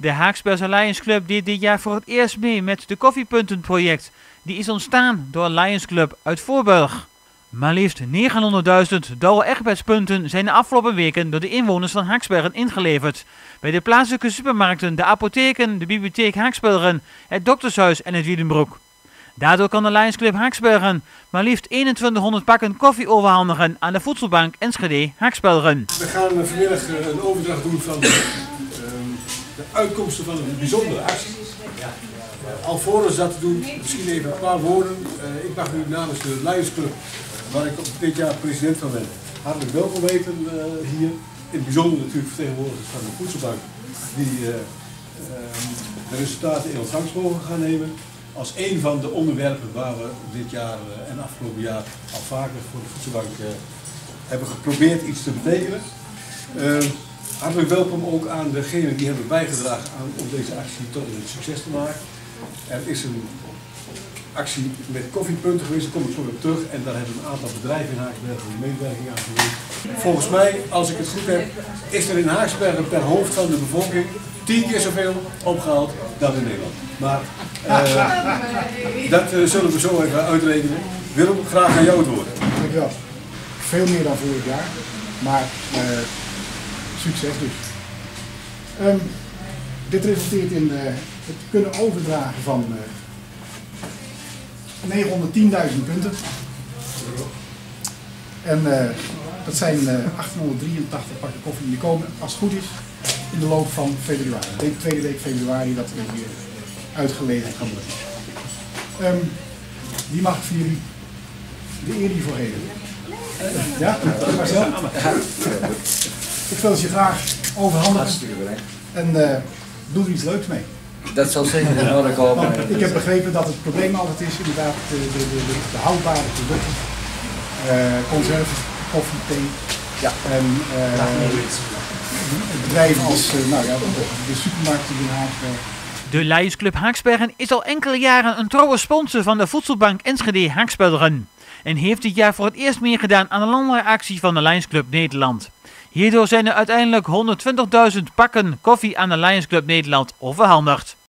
De Haaksbergse Lions Club deed dit jaar voor het eerst mee met de koffiepuntenproject. Die is ontstaan door een Lions Club uit Voorburg. Maar liefst 900.000 Douwe Egbertspunten zijn de afgelopen weken door de inwoners van Haaksbergen ingeleverd. Bij de plaatselijke supermarkten, de apotheken, de bibliotheek Haaksbergen, het doktershuis en het Wiedenbroek. Daardoor kan de Lions Club Haaksbergen maar liefst 2100 pakken koffie overhandigen aan de voedselbank Enschede Haaksbergen. We gaan vanmiddag een overdracht doen van de uitkomsten van een bijzondere actie. Alvorens dat te doen, misschien even een paar woorden. Ik mag u namens de Lions Club, waar ik dit jaar president van ben, hartelijk welkom heten hier. In het bijzonder natuurlijk vertegenwoordigers van de voedselbank die de resultaten in ontvangst mogen gaan nemen. Als een van de onderwerpen waar we dit jaar en afgelopen jaar al vaker voor de voedselbank hebben geprobeerd iets te betekenen. Hartelijk welkom ook aan degenen die hebben bijgedragen om deze actie tot een succes te maken. Er is een actie met koffiepunten geweest, daar kom ik zo op terug. En daar hebben een aantal bedrijven in Haaksbergen een medewerking aan gegeven. Volgens mij, als ik het goed heb, is er in Haaksbergen per hoofd van de bevolking 10 keer zoveel opgehaald dan in Nederland. Maar dat zullen we zo even uitrekenen. Willem, graag aan jou het woord. Dankjewel. Veel meer dan vorig jaar, maar succes dus. Dit resulteert in het kunnen overdragen van 910.000 punten. En dat zijn 883 pakken koffie. Die komen, als het goed is, in de loop van februari. De tweede week februari dat er hier uitgeleverd kan worden. Die mag ik voor jullie de eer hiervoor geven. Ja, Marcel? Ik wil ze graag overhandigen en doe er iets leuks mee. Dat zal zeker in orde komen. Ik heb begrepen dat het probleem altijd is inderdaad de houdbare producten, conserven, koffie, thee. Ja. En bedrijven als de supermarkten in Haaksbergen. De Lions Club Haaksbergen is al enkele jaren een trouwe sponsor van de voedselbank Enschede Haaksbergen. En heeft dit jaar voor het eerst meegedaan aan de landelijke actie van de Lions Club Nederland. Hierdoor zijn er uiteindelijk 120.000 pakken koffie aan de Lions Club Nederland overhandigd.